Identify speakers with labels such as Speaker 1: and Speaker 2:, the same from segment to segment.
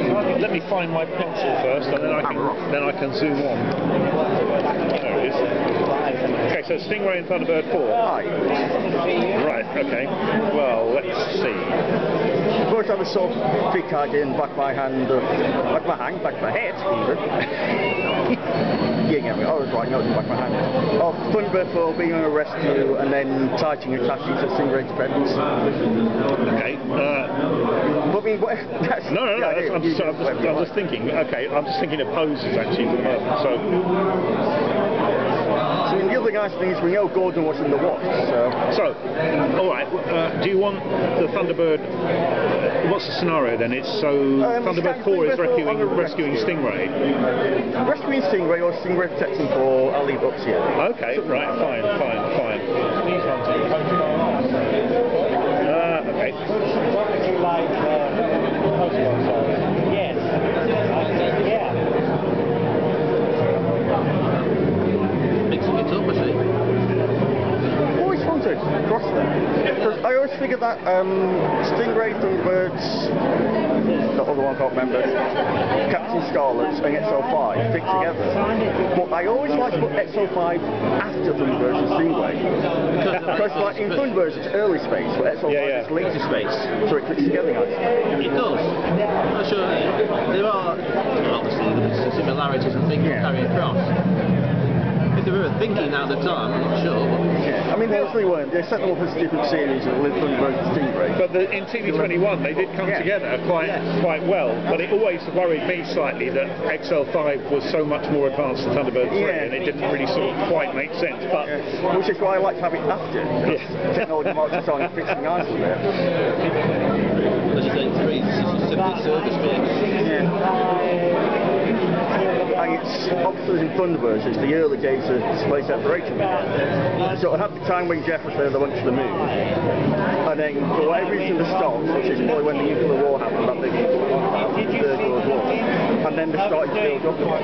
Speaker 1: Let me find my pencil first, and then I can zoom on. There it is. Okay, so Stingray and Thunderbird Four. Right. Okay. Well, let's see.
Speaker 2: Of course, I have a sort of trick idea in the back of my hand, back of my head, even. Yeah, I was right, no, in the back of my hand. Of Thunderbird Four being on a rescue and then attaching to Stingray's defence.
Speaker 1: Okay.
Speaker 2: But I mean,
Speaker 1: no. I'm just thinking. Okay, I'm just thinking of poses actually for the moment. So
Speaker 2: I mean, the other nice thing is we know Gordon was in the watch. So
Speaker 1: all right. Do you want the Thunderbird? What's the scenario then? It's so Thunderbird Four is rescuing Stingray.
Speaker 2: Rescuing Stingray or Stingray protecting Four. I'll leave it up to you.
Speaker 1: Okay. Right. Fine. Okay.
Speaker 3: Like yes. Yeah.
Speaker 4: Mixing it up, I see.
Speaker 2: Always wanted cross there. Because I always figured that Stingray, Thunderbirds, the other one I can't remember, Captain Scarlet's and XL5 fit together. But I always like to put XL5 after Thunderbirds and Stingray. Because like in Thunderbirds it's early space, but XL5 is later space. So it fits together nicely.
Speaker 4: It does. I'm sure there are obviously similarities and things that carry across. If they were thinking at the time, I'm not sure.
Speaker 2: Yeah, I mean they actually weren't. They set them up as different series of Thunderbirds and Stingray.
Speaker 1: But in TV21 they did come together quite well. But it always worried me slightly that XL5 was so much more advanced than Thunderbird 3, and it didn't really sort of quite make sense. But
Speaker 2: which is why I like to have it after. Technology marches on and fits nicely there.
Speaker 4: As you say, 3 is simply service mix.
Speaker 2: And it's obviously in Thunderbirds, it's the early days of display separation. So it had the time when Jeff was there, they went to the moon. And then for whatever reason they stopped, which is probably when the nuclear war happened, that big Third World War. And then they started to build up again.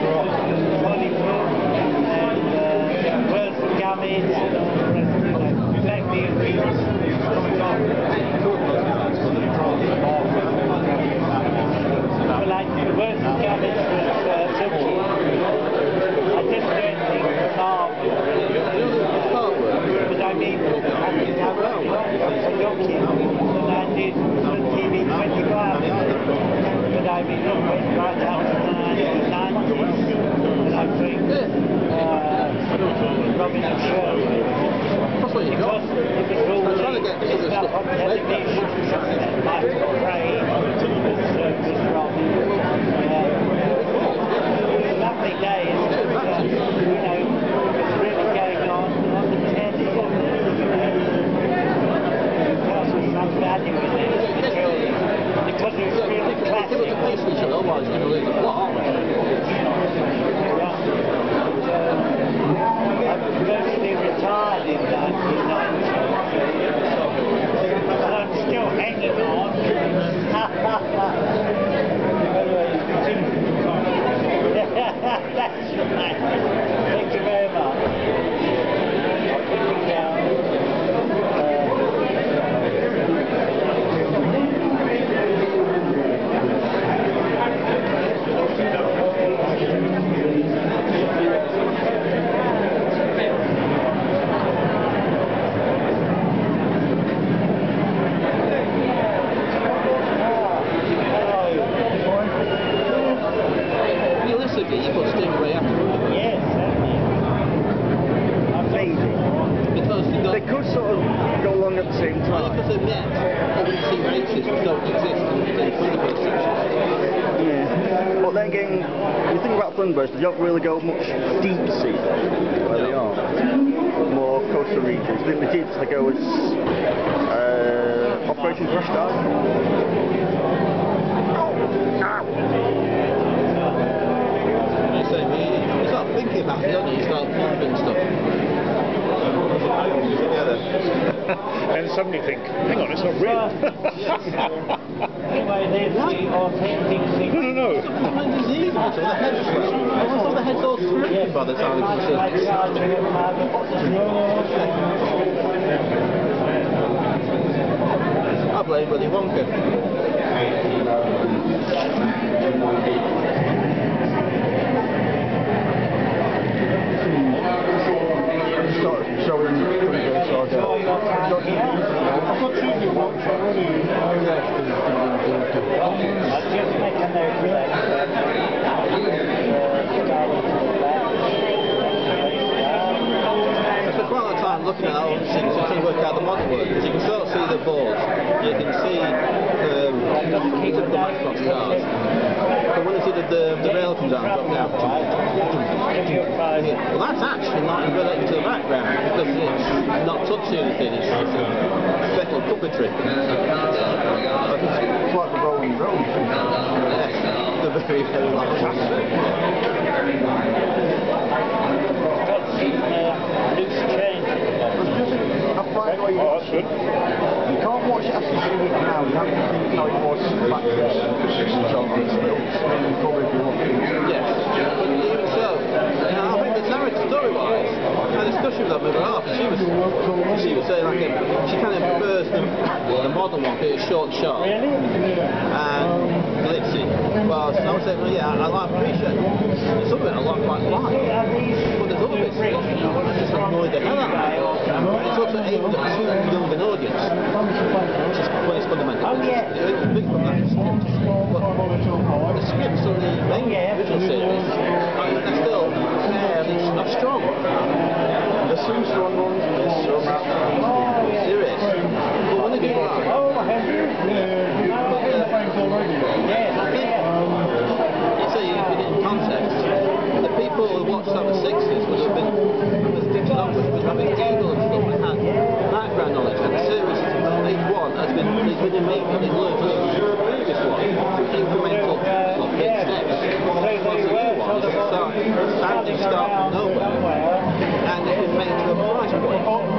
Speaker 3: Like the worst damage was Silky. I didn't do anything for Marvel. But I mean, I did have Silky, and I did TV21. But I mean, it went right out to the 1990s. And I think Robin and Shirley.
Speaker 4: That's what you got.
Speaker 3: It was all
Speaker 4: trying to get some
Speaker 3: stuff on television, Michael Craig, was Robin. Lovely days, you know, really going on the telly. Because there's some value in it for the children. Because it was really classic.
Speaker 4: If it was a each other, otherwise you're going to lose the plot, aren't we?
Speaker 3: I virtually retired in 1990. But I'm still hanging on. That's right. Thank you very much.
Speaker 4: Realistically, you put Stingray after.
Speaker 3: Yes, certainly.
Speaker 2: Maybe.
Speaker 4: Because
Speaker 2: They could sort of go along at the same time.
Speaker 4: because they're met, obviously races don't exist in Thunderbird sections.
Speaker 2: Yeah. But then again, you think about Thunderbirds, they don't really go much deep sea where they are. More coastal regions. I think the deepest they go is Operation Crash Dive.
Speaker 4: You start thinking about it, don't you? You start pumping stuff.
Speaker 1: And suddenly think, hang on, it's not real.
Speaker 3: Anyway, there's the authentic thing.
Speaker 1: No.
Speaker 4: Sometimes it's easy until the head's until the head's all through by the time it comes I blame Willy Wonka.
Speaker 3: I'll just make a note of that.
Speaker 4: I spent quite a lot of time looking at that old machine, so trying to work out the model work, because you can sort of see the boards, you can see typical Matchbox cars. But when I see the rail comes out and drop down, well, that's actually not related to the background, because it's not touching anything, it's special puppetry.
Speaker 2: It's like the rolling road.
Speaker 4: Yes, the very, very large
Speaker 3: Loose change.
Speaker 2: I find where
Speaker 1: Oh, that's good.
Speaker 2: you can't watch it after you see it now. You have to think how it was back then. So it's still spinning cover if you want.
Speaker 4: Yes, but even so, I think the narrative story-wise, I had a discussion with that with her half, she was saying like she kind of prefers the modern one because it's short and sharp and glitzy. Well, so I was saying, well, yeah, I appreciate it. Some of it I like quite like, but there's other bits that just annoy the hell out of me. And it's also aimed at a young an audience, which is when it's fundamental. It's big from that script. But the scripts on the main original series are still fairly not strong.
Speaker 2: There's some strong ones, there's some
Speaker 4: There is. But when they do it right, you say you put it in context, the people who watched that in the 60s would have been thinking of it was having Google and stuff and had background knowledge, and the series each one has been immediately learned from the previous one, incremental big steps. Whilst the new one is standing start from nowhere, and it's been made to a price point.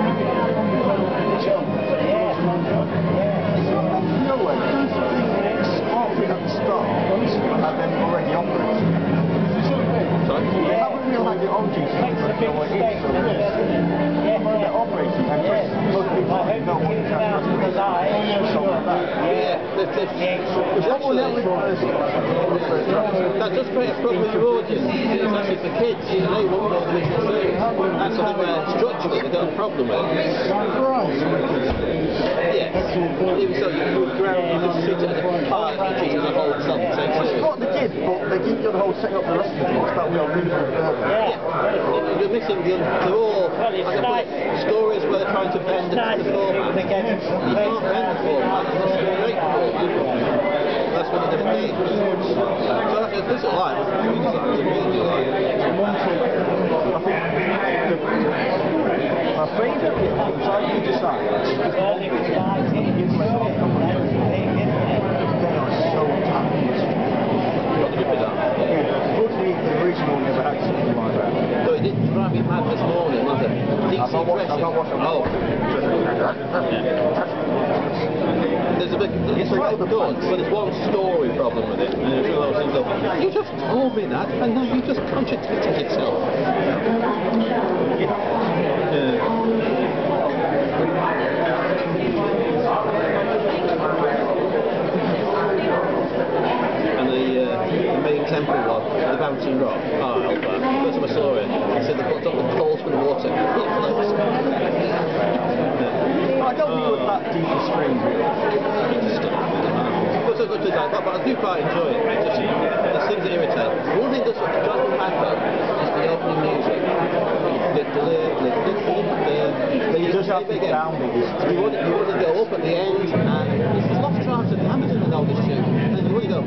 Speaker 2: no way. Spark it at the start and then already operating.
Speaker 4: Sorry?
Speaker 2: They haven't realised the origin sequence of what it is, so they're operating and just most people know what it's actually so like that.
Speaker 4: That does create a problem with your audience. It's actually for kids, they won't know the original series. That's something where structurally they've got a problem with. Yes. Even so, you just treat it as a part, you treat it as a whole song.
Speaker 2: It's not the kids, but they give you the whole setting up the rest of the things that we are really
Speaker 4: You're missing they're all stories where they're trying to bend the format. You can't bend the format, you must create the format. That's one of the things. So this is live, we design to really like.
Speaker 2: My favourite is how you decide. They are so tight. Unfortunately, the original never had something like that.
Speaker 4: So it didn't drive me mad this morning, was it?
Speaker 2: I've not watched
Speaker 4: There's a big, it's quite good, but there's one story problem with it. And it's one of those things that, you just told me that, and now you just contradicted yourself. And the main temple one, the bouncing rock, I love that. First time I saw it, I said they put up the falls from the water. It floats.
Speaker 2: I don't think it was that deep a stream, really.
Speaker 4: But I do quite enjoy it. It seems to irritate. One thing that's drives me mad though is the opening music.
Speaker 2: You just have to down it.
Speaker 4: You want to go up at the end, and there's lots of tribes and hammers in the notice tune, and you want to go.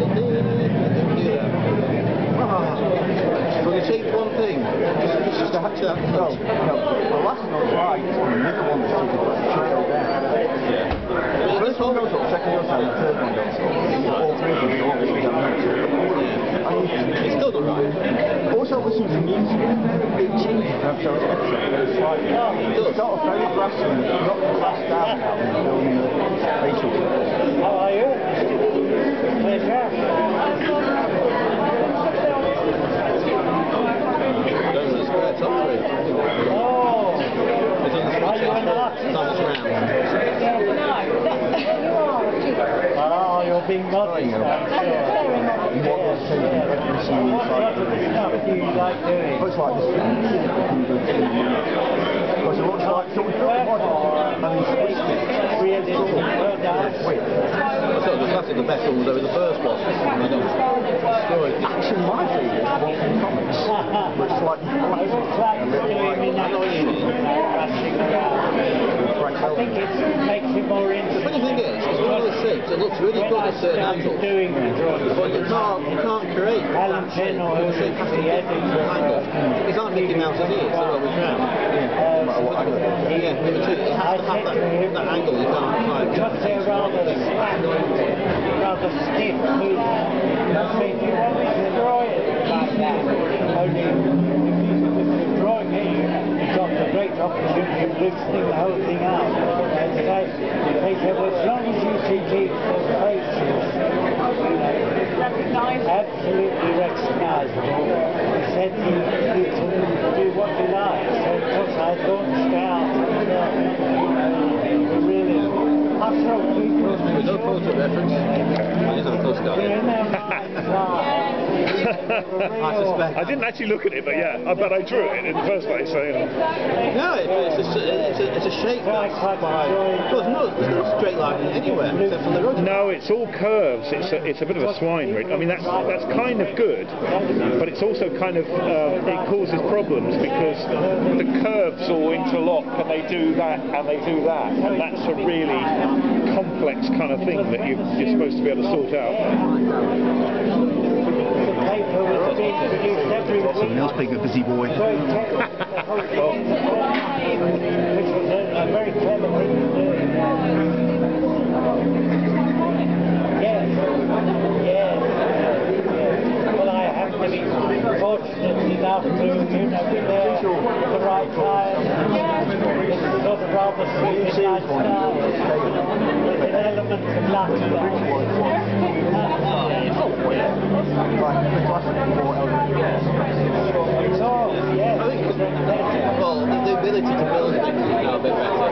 Speaker 4: But you change one thing, just to hatch that.
Speaker 2: No, the last note's right, and the middle one should go down.
Speaker 4: Yeah.
Speaker 2: The first one goes up, second goes down, the third one goes up. All three of them go up, so
Speaker 4: It's still not right.
Speaker 2: also listening to music, it changes episode to episode very slightly. It's sort of very grassy, not grassed down now, and building the facial.
Speaker 3: How are you? Pleasure.
Speaker 4: Top three.
Speaker 3: Oh.
Speaker 4: It's on the switch.
Speaker 3: Are you in the last?
Speaker 4: It's on its round.
Speaker 3: Oh, you're being modest. What do you like doing?
Speaker 2: Looks like this. Because it looks like something and he's squeezed it.
Speaker 3: Really? Well done.
Speaker 4: So the classic the best one was ever the first one. And they got destroyed.
Speaker 2: Actually, my favourite is one from comics, which is like
Speaker 3: I think it makes it more interesting.
Speaker 4: The funny thing is, it's one of those things that looks really good at certain angles, but you can't create that shape the angle. It's like Mickey Mouse's ears, they're always round. Yeah, it has to have that angle you can't quite.
Speaker 3: Because they're rather slack, rather stiff movement. So if you want to draw it like that, only if you're drawing it, you've got the great opportunity of loosening the whole thing out. And so they said, well, as long as you can keep the faces absolutely recognisable, he said you can do what you like. So of course I launched out, really, after all,
Speaker 4: With no photo reference, I just have a postcard. I suspect.
Speaker 1: I didn't actually look at it, but yeah, but I drew it in the first place, so you know.
Speaker 4: No, it's a shape that's quite... There's no straight line anywhere, except for the road.
Speaker 1: No, it's all curves. It's a bit of a swine rig. I mean, that's kind of good, but it's also kind of it causes problems because the curves all interlock, and they do that, and they do that, and that's a really complex kind of thing that you're supposed to be able to sort out.
Speaker 2: Lots of newspaper busy boy.
Speaker 3: Which was a very clever thing to do. Yes. Well, I have to be fortunate enough to, be there at the right time. It's sort of rather sweet night style. There's an element of luck It's all, yes.
Speaker 4: I think, well, the ability to build things is now a bit better.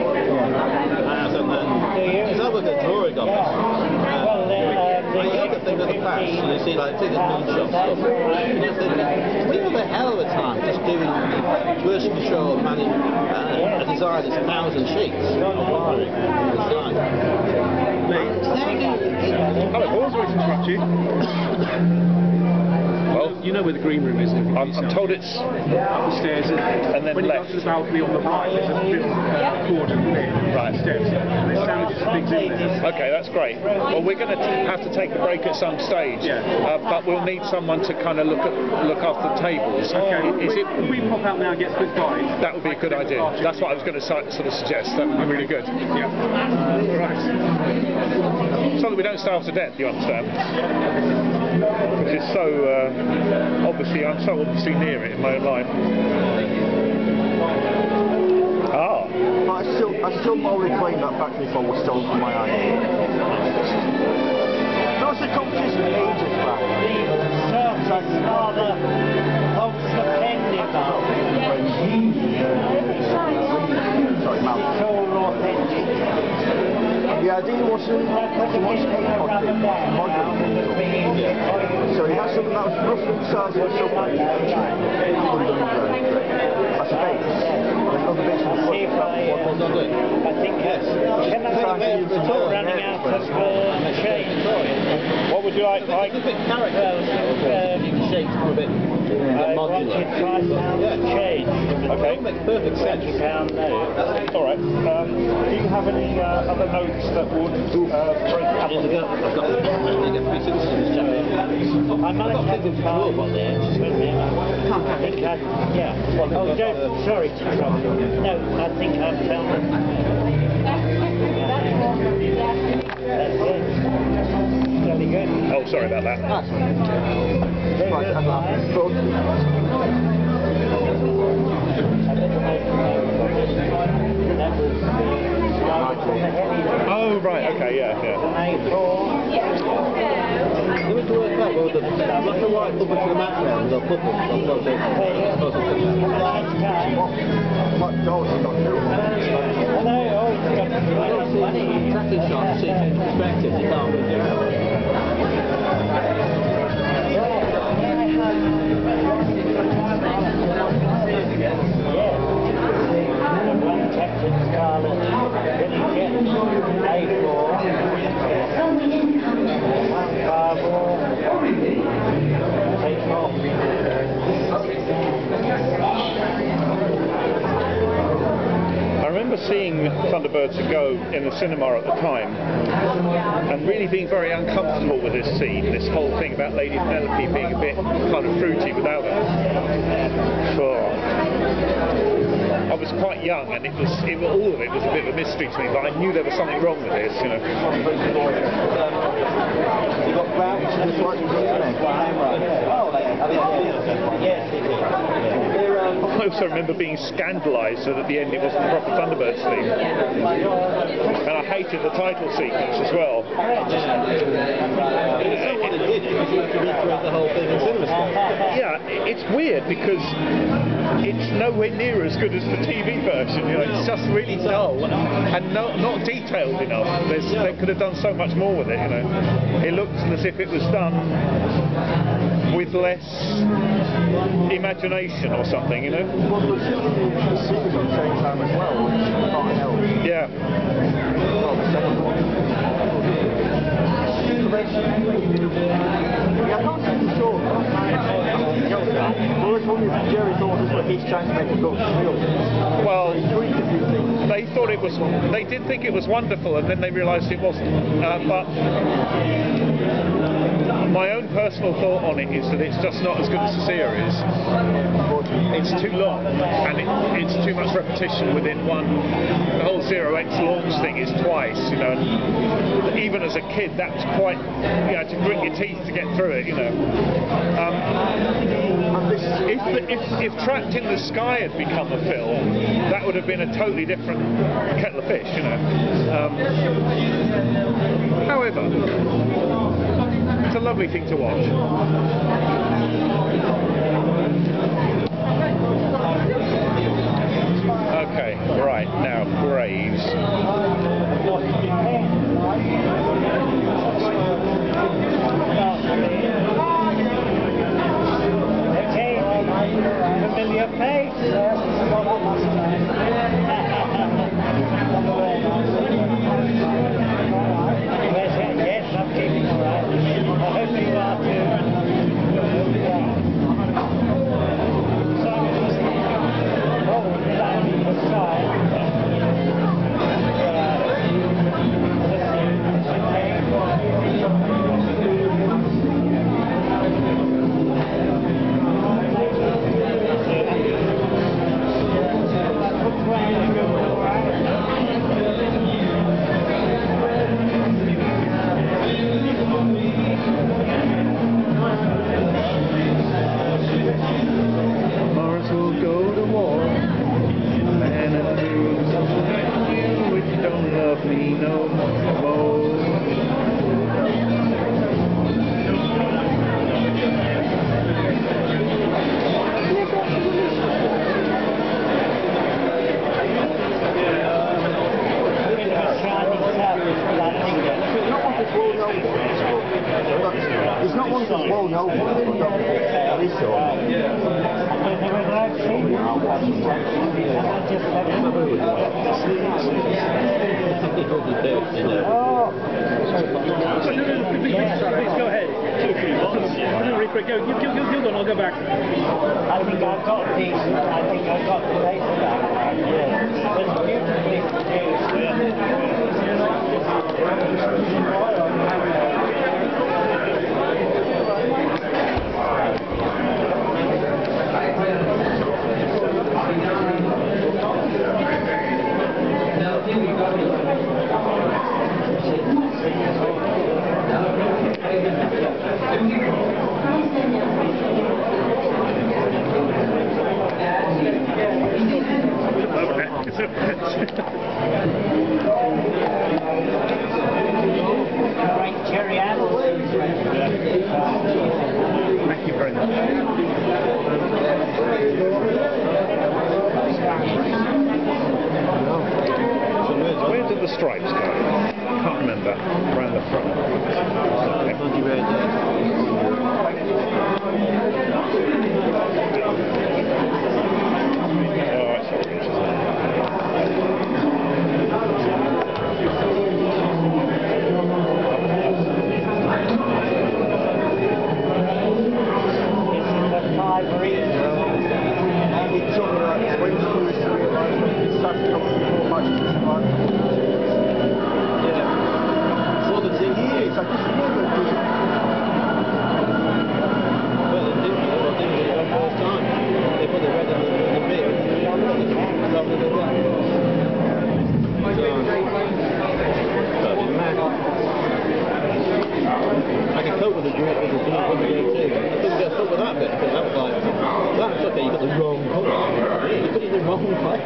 Speaker 4: It's not like a drawing of it. You look at things in the past, and you see like things like moonshot stuff, and you think, people have a hell of a time just doing version control, manning a design that's 1,000 sheets.
Speaker 5: Hello, Paul, sorry to interrupt you. Well, you know where the green room is.
Speaker 1: I'm told it's
Speaker 5: up the stairs,
Speaker 1: and then
Speaker 5: when you
Speaker 1: left.
Speaker 5: go to the balcony on the right, there's a little cordon there,
Speaker 1: Right.
Speaker 5: stairs. And there's sandwiches and things in there.
Speaker 1: Okay, that's great. Well, we're going to have to take a break at some stage, but we'll need someone to kind of look after the tables.
Speaker 5: Okay,
Speaker 1: Is
Speaker 5: if we pop out now and get Swiss guys,
Speaker 1: that would be a good idea. That's what I was going to sort of suggest. That would be really good.
Speaker 5: yeah. Right.
Speaker 1: So that we don't starve to death, you understand? Which is so obviously, I'm so obviously near it in my own life. Ah.
Speaker 2: I still morally claim that factory floor was stolen from my eye. There was a competition ages back.
Speaker 3: Surface rather holds the pen about.
Speaker 2: Sorry, Mal.
Speaker 3: It's all authentic.
Speaker 2: The idea wasn't too much so he has something that was roughly the size of a subway as a base. There's another base on the front.
Speaker 3: I think we're running out of change.
Speaker 1: What would you like?
Speaker 4: It's a bit character. You can shape for a bit.
Speaker 3: I wanted £5 change.
Speaker 1: Okay.
Speaker 4: Makes perfect sense.
Speaker 3: £20 note.
Speaker 1: All right. Do you have any other notes that would break up?
Speaker 3: I might have a file on there, but I think yeah. Oh, don't, sorry to trouble you. No, I think I've found it. That's it. Very good.
Speaker 1: Oh, sorry about that.
Speaker 3: Very
Speaker 1: Oh, right. Okay. Yeah.
Speaker 4: You need to work out whether like a white up into the background or purple. Tracking shots, see change perspective, you can't really do
Speaker 3: Scarlet, then you get A4.
Speaker 1: remember seeing Thunderbirds Go in the cinema at the time and really being very uncomfortable with this scene, this whole thing about Lady Penelope being a bit kind of fruity without her. I was quite young, and all of it was a bit of a mystery to me, but I knew there was something wrong with this, you know. I also remember being scandalised that at the end it wasn't the proper Thunderbirds theme. And I hated the title sequence as well. Yeah, it's weird because it's nowhere near as good as the TV version. You know, it's just really dull and not detailed enough. They could have done so much more with it. You know, it looked as if it was done with less imagination or something. You know.
Speaker 2: Well, the sequence at the same time as well, which can't help.
Speaker 1: Yeah.
Speaker 2: Well, the second one. Yeah, I can't see the short. Well, it's only Jerry thought this was he's trying to make it look real.
Speaker 1: Well,
Speaker 2: he tweaked a few things.
Speaker 1: They did think it was wonderful, and then they realised it wasn't. But my own personal thought on it is that it's just not as good as the series. It's too long, and it's too much repetition within one. The whole 0X launch thing is twice, you know. And even as a kid, that was quite, you know, to grit your teeth to get through it, you know. If Trapped in the Sky had become a film, that would have been a totally different kettle of fish, you know. However, it's a lovely thing to watch. Okay, right, now, Graves.
Speaker 3: Familiar face. Yes, I'm keeping all right. I hope you are too.
Speaker 2: It's not one that's well known, but at least so.
Speaker 5: Please go ahead. Go, I'll go back.
Speaker 3: I think I've got these. I think I've got the base of that. Yeah. It's beautifully Great cherry apples.
Speaker 1: Thank you very much. Where did the stripes go? I can't remember. Around the front.
Speaker 2: It took like 20 years to realise that it started coming before much
Speaker 4: couldn't get stuck with that bit, because that was like, that's okay, you got the wrong colour. You put it in the wrong place.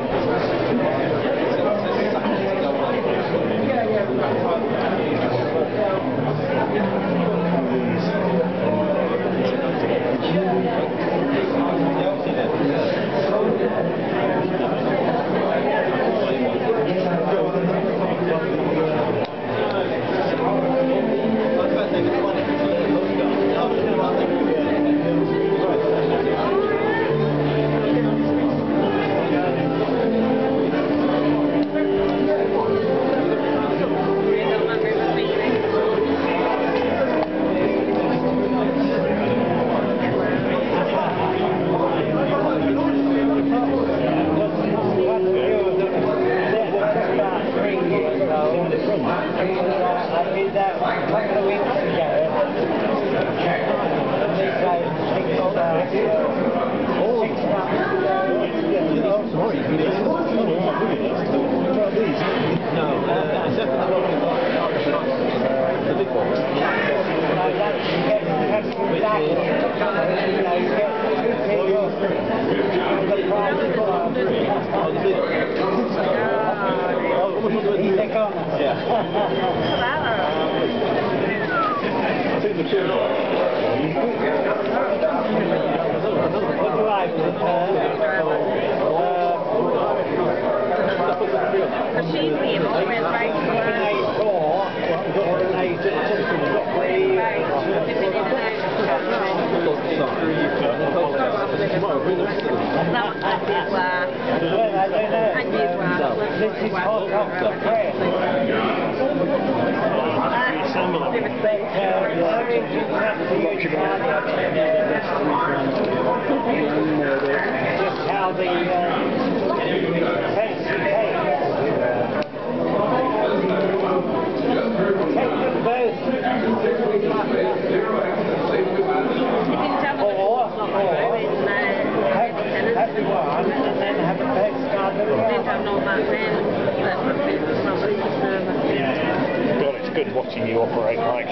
Speaker 1: God, it's good watching you operate, Mike.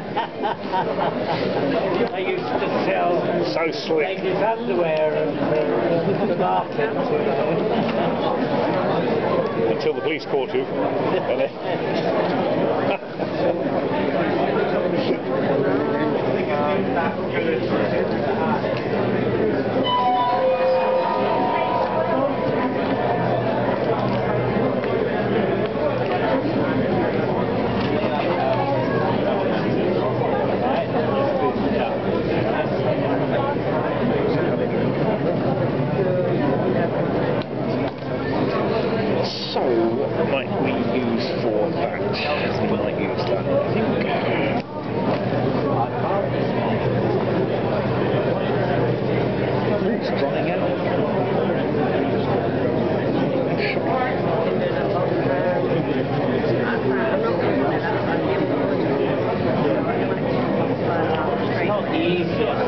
Speaker 3: I used to sell
Speaker 1: So slick.
Speaker 3: ladies' underwear and the market.
Speaker 1: Until the police caught you. So, what might we use for that? We might use that, I think. It's drying out.
Speaker 3: Not the easiest.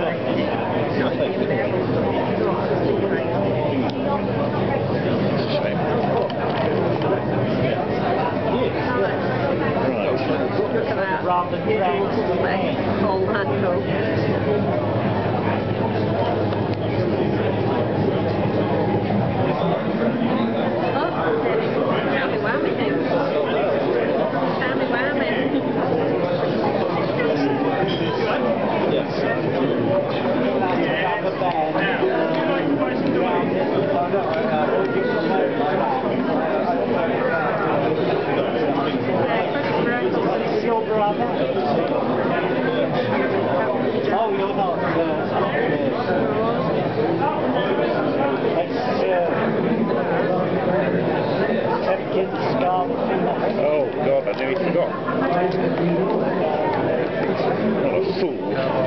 Speaker 6: Look at that.
Speaker 3: Rather than
Speaker 6: Full handle.
Speaker 3: Oh, you're not.
Speaker 1: Oh God, I nearly forgot. What a fool.